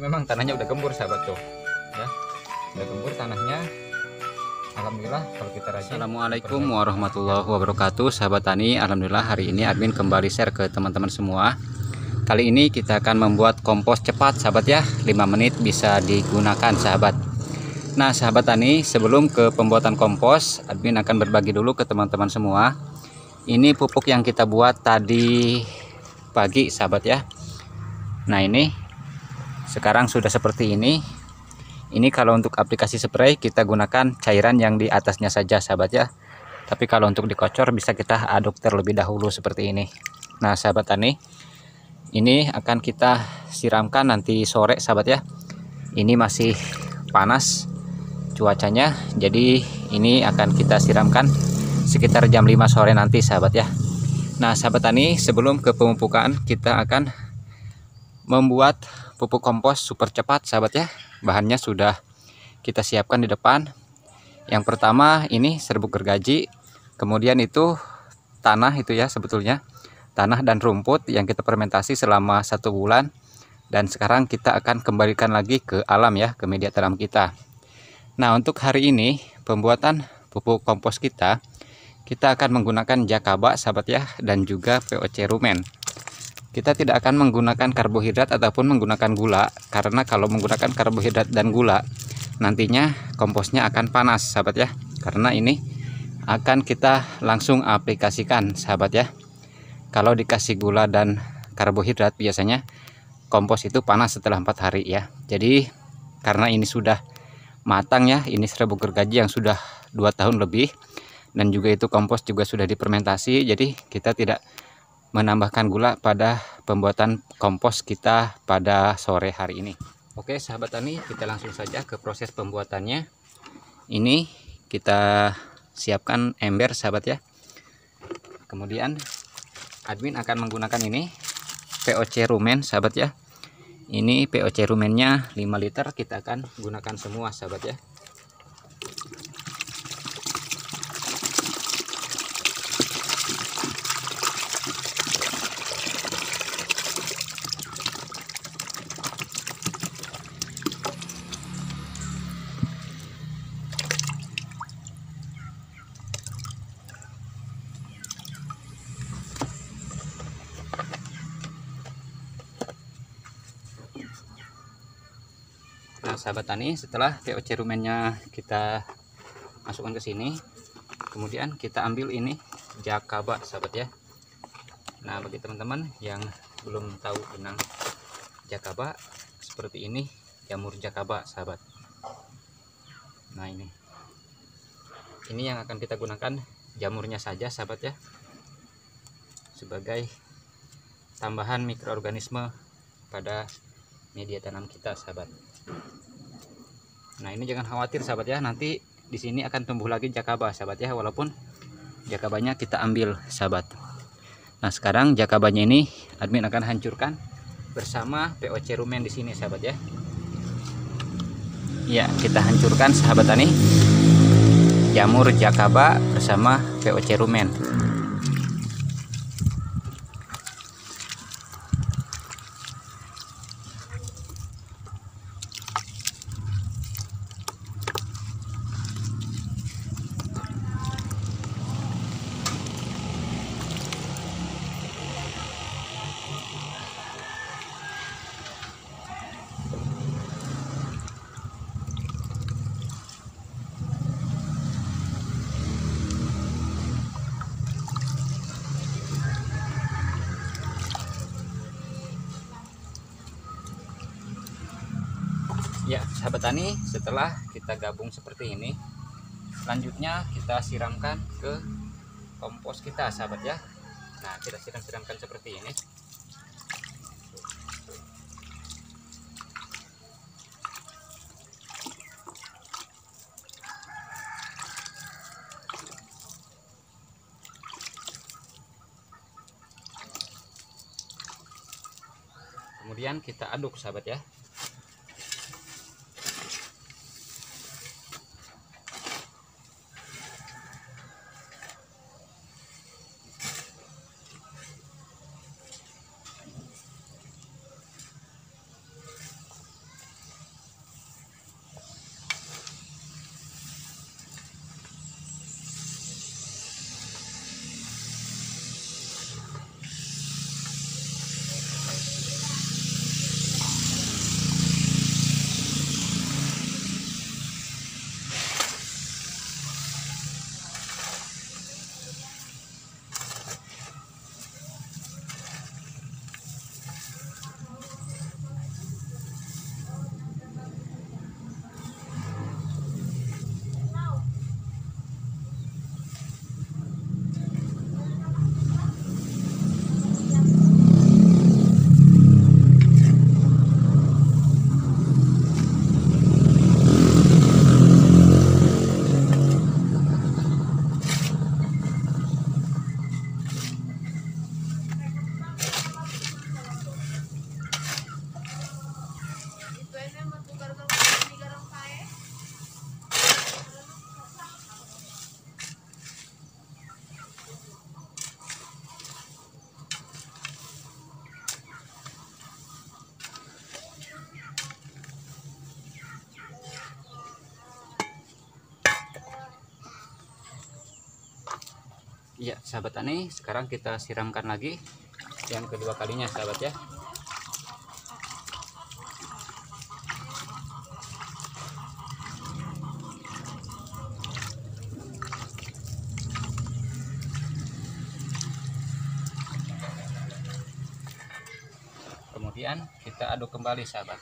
memang tanahnya udah gembur sahabat tuh ya, udah gembur tanahnya. Alhamdulillah kalau kita rajin. Assalamualaikum warahmatullahi wabarakatuh sahabat tani. Alhamdulillah hari ini admin kembali share ke teman-teman semua. Kali ini kita akan membuat kompos cepat sahabat ya, 5 menit bisa digunakan sahabat. Nah sahabat tani, sebelum ke pembuatan kompos, admin akan berbagi dulu ke teman-teman semua. Ini pupuk yang kita buat tadi pagi sahabat ya. Nah ini sekarang sudah seperti ini. Ini kalau untuk aplikasi spray kita gunakan cairan yang di atasnya saja sahabat ya. Tapi kalau untuk dikocor bisa kita aduk terlebih dahulu seperti ini. Nah sahabat tani, ini akan kita siramkan nanti sore sahabat ya. Ini masih panas cuacanya, jadi ini akan kita siramkan sekitar jam 5 sore nanti sahabat ya. Nah sahabat tani, sebelum ke pemupukan kita akan membuat pupuk kompos super cepat sahabat ya. Bahannya sudah kita siapkan di depan. Yang pertama ini serbuk gergaji, kemudian itu tanah itu ya, sebetulnya tanah dan rumput yang kita fermentasi selama 1 bulan, dan sekarang kita akan kembalikan lagi ke alam ya, ke media tanam kita. Nah untuk hari ini pembuatan pupuk kompos kita akan menggunakan jakaba sahabat ya, dan juga VOC rumen. Kita tidak akan menggunakan karbohidrat ataupun menggunakan gula, karena kalau menggunakan karbohidrat dan gula nantinya komposnya akan panas sahabat ya, karena ini akan kita langsung aplikasikan sahabat ya. Kalau dikasih gula dan karbohidrat biasanya kompos itu panas setelah 4 hari ya. Jadi karena ini sudah matang ya, ini serbuk gergaji yang sudah 2 tahun lebih, dan juga itu kompos juga sudah difermentasi, jadi kita tidak menambahkan gula pada pembuatan kompos kita pada sore hari ini. Oke sahabat tani, kita langsung saja ke proses pembuatannya. Ini kita siapkan ember sahabat ya. Kemudian admin akan menggunakan ini VOC rumen sahabat ya. Ini VOC rumennya 5 liter, kita akan gunakan semua sahabat ya. Nah sahabat tani, setelah VOC rumennya kita masukkan ke sini, kemudian kita ambil ini jakaba sahabat ya. Nah bagi teman-teman yang belum tahu tentang jakaba, seperti ini jamur jakaba sahabat. Nah ini yang akan kita gunakan jamurnya saja sahabat ya, sebagai tambahan mikroorganisme pada media tanam kita sahabat. Nah ini jangan khawatir sahabat ya, nanti di sini akan tumbuh lagi jakaba sahabat ya, walaupun jakabanya kita ambil sahabat. Nah sekarang jakabanya ini admin akan hancurkan bersama VOC rumen di sini sahabat ya. Ya kita hancurkan sahabat tani jamur jakaba bersama VOC rumen. Ya sahabat tani, setelah kita gabung seperti ini, selanjutnya kita siramkan ke kompos kita sahabat ya. Nah kita siramkan seperti ini. Kemudian kita aduk sahabat ya. Ya sahabat tani, sekarang kita siramkan lagi yang kedua kalinya sahabat ya. Kemudian kita aduk kembali sahabat.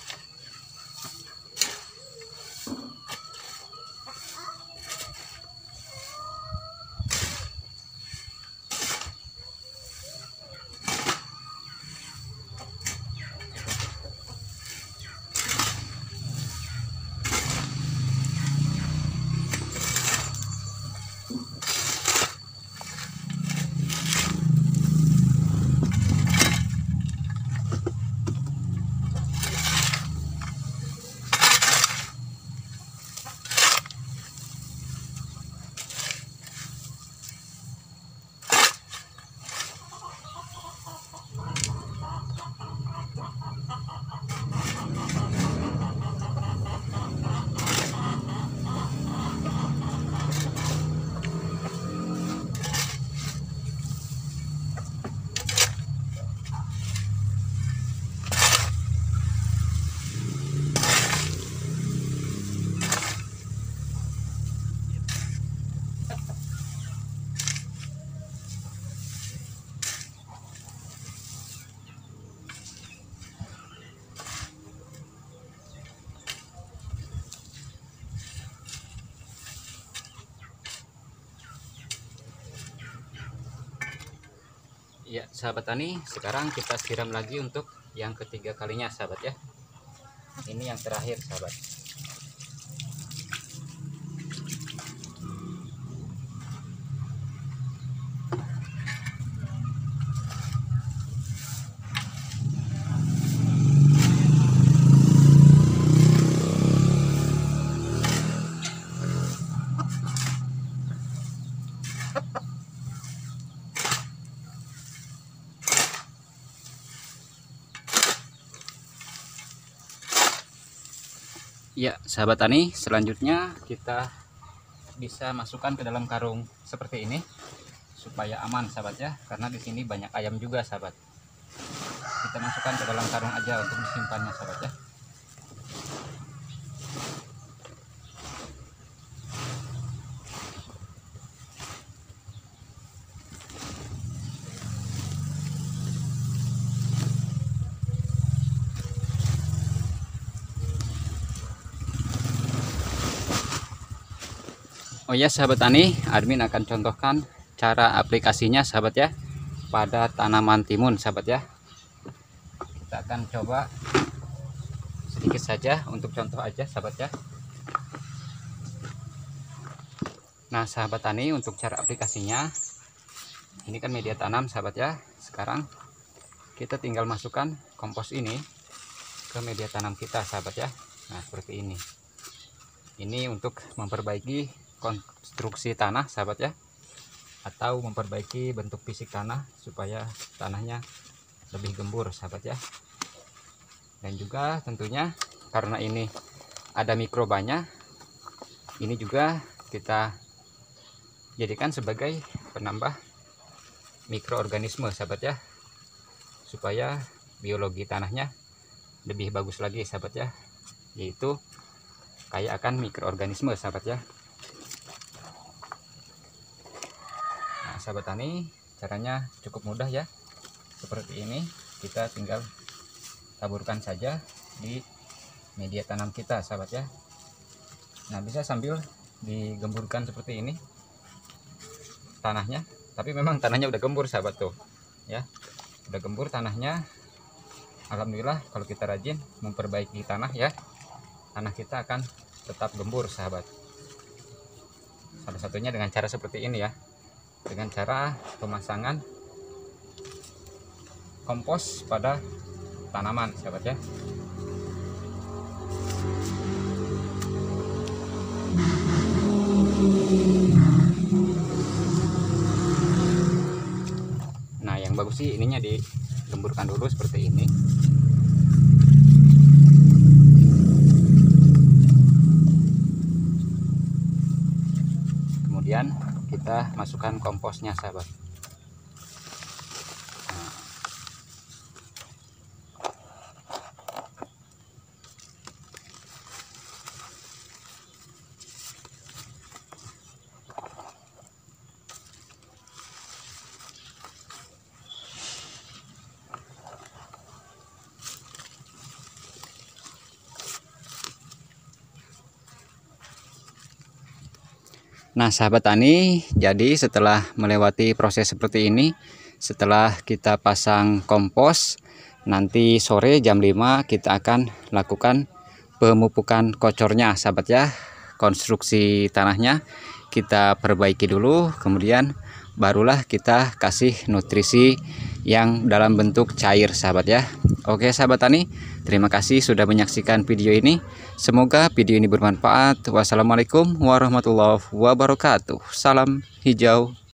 Ya sahabat tani, sekarang kita siram lagi untuk yang ketiga kalinya sahabat ya. Ini yang terakhir sahabat. Ya sahabat tani, selanjutnya kita bisa masukkan ke dalam karung seperti ini supaya aman sahabat ya, karena di sini banyak ayam juga sahabat. Kita masukkan ke dalam karung aja untuk disimpannya sahabat ya. Oh ya sahabat tani, admin akan contohkan cara aplikasinya sahabat ya pada tanaman timun sahabat ya. Kita akan coba sedikit saja untuk contoh aja sahabat ya. Nah sahabat tani, untuk cara aplikasinya, ini kan media tanam sahabat ya. Sekarang kita tinggal masukkan kompos ini ke media tanam kita sahabat ya. Nah seperti ini. Ini untuk memperbaiki konstruksi tanah sahabat ya, atau memperbaiki bentuk fisik tanah supaya tanahnya lebih gembur sahabat ya. Dan juga tentunya karena ini ada mikrobanya, ini juga kita jadikan sebagai penambah mikroorganisme sahabat ya, supaya biologi tanahnya lebih bagus lagi sahabat ya, yaitu kaya akan mikroorganisme sahabat ya. Sahabat tani, caranya cukup mudah ya, seperti ini. Kita tinggal taburkan saja di media tanam kita sahabat ya. Nah bisa sambil digemburkan seperti ini tanahnya, tapi memang tanahnya udah gembur sahabat tuh ya, udah gembur tanahnya. Alhamdulillah kalau kita rajin memperbaiki tanah ya, tanah kita akan tetap gembur sahabat. Salah satunya dengan cara seperti ini ya, dengan cara pemasangan kompos pada tanaman sahabat ya. Nah yang bagus sih ininya digemburkan dulu seperti ini. Kemudian kita masukkan komposnya sahabat. Nah sahabat tani, jadi setelah melewati proses seperti ini, setelah kita pasang kompos, nanti sore jam 5 kita akan lakukan pemupukan kocornya sahabat ya. Konstruksi tanahnya kita perbaiki dulu, kemudian barulah kita kasih nutrisi yang dalam bentuk cair sahabat ya. Oke sahabat tani, terima kasih sudah menyaksikan video ini. Semoga video ini bermanfaat. Wassalamualaikum warahmatullahi wabarakatuh. Salam hijau.